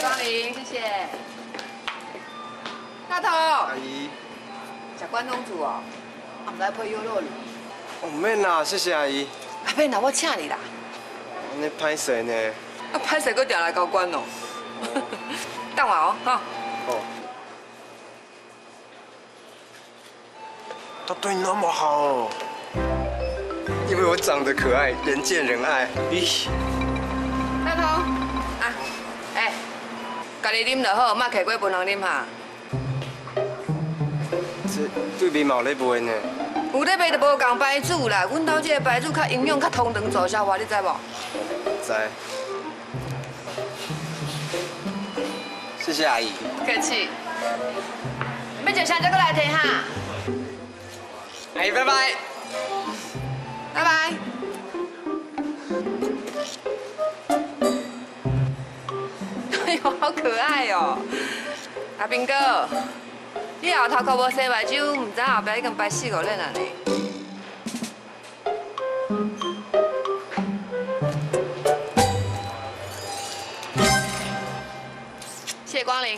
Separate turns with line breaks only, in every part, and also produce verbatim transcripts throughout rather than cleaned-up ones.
光临，谢谢。大头。
阿姨。
食关东煮哦，啊，唔知配优酪乳。
哦，免啦，谢谢阿姨。
啊，免啦，我请你啦。
安尼歹势呢？
啊，歹势，佫调来交关哦。等我哦，哈。
哦。他对你那么好哦。因为我长得可爱，人见人爱。咦。
大头，啊，哎，家己啉就好，莫摕过分人啉哈。
这对面嘛有咧卖呢。
有咧卖就无共白煮啦，阮兜这个白煮较营养、较通肠助消化，你知无？
知。谢谢阿姨。
客气。要食啥再过来提哈。
阿姨，拜拜。
拜拜。哎呦，好可爱哦！阿兵哥，你后头壳无洗目睭，唔知后壁已经白四五粒啊呢。谢谢光临。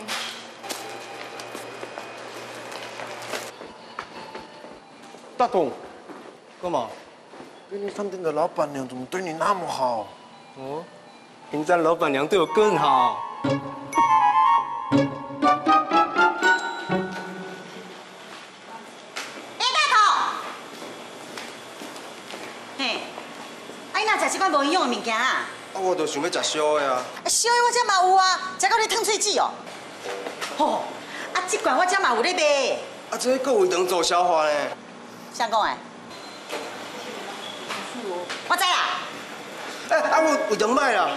大董，干嘛？便利商店的老板娘怎么对你那么好？哦，平山老板娘对我更好。
哎，大头，嘿，啊，你哪食这款无营养的物件啊？
啊，我就想要食烧的啊。
烧的我这嘛有啊，食到你烫喙齿哦。吼，啊，这罐我这嘛有咧卖。
啊，这个胃肠做消化呢。
谁讲的？我知啦。
哎，啊，我胃肠歹啦。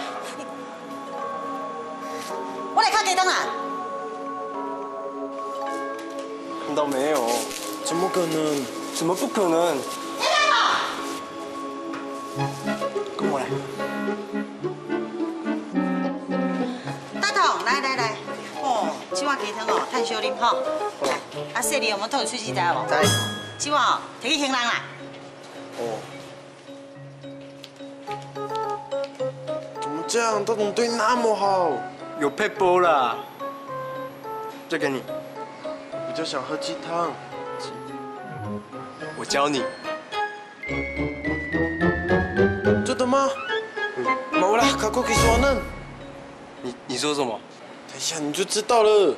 我来看鸡蛋啊。
难道没有？怎么可能？怎么不可能？
哎，大头，
跟我来。
大头，来来来，哦，这碗鸡汤哦，炭烧啉吼。啊，细粒有冇烫喙齿知无？
知。
这碗哦，摕去行人啦。
哦。怎么这样？大董对你那么好，有配波啦。这给你。我就想喝鸡汤。我教你。真的吗？嗯。冇啦，卡过可以说呢。你你说什么？等一下你就知道了。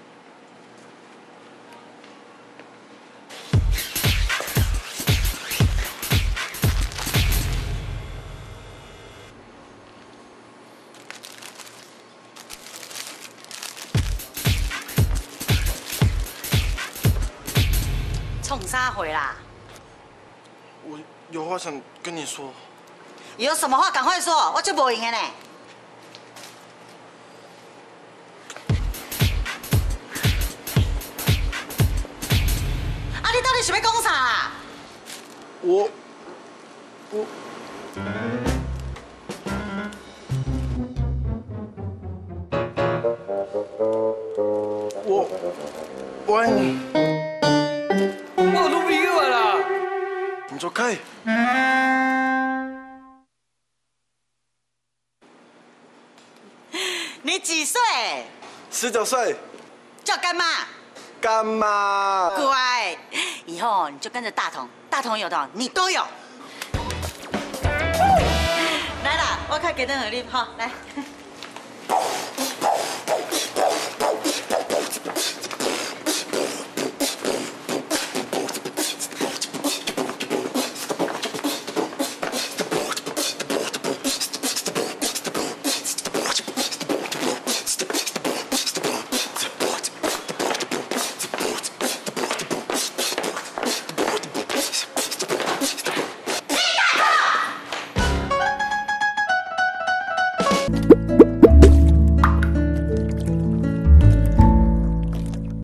冲啥回啦？
我有话想跟你说。
有什么话赶快说，我就无闲的呢。啊，你到底想要讲啥啦？
我我我我爱你。
我有女朋友啊啦！
你走开。
你几岁？
十九岁。
叫干妈。
干妈。
乖，以后你就跟着大同，大同有的你都有。来啦，我看给灯合力哈，来。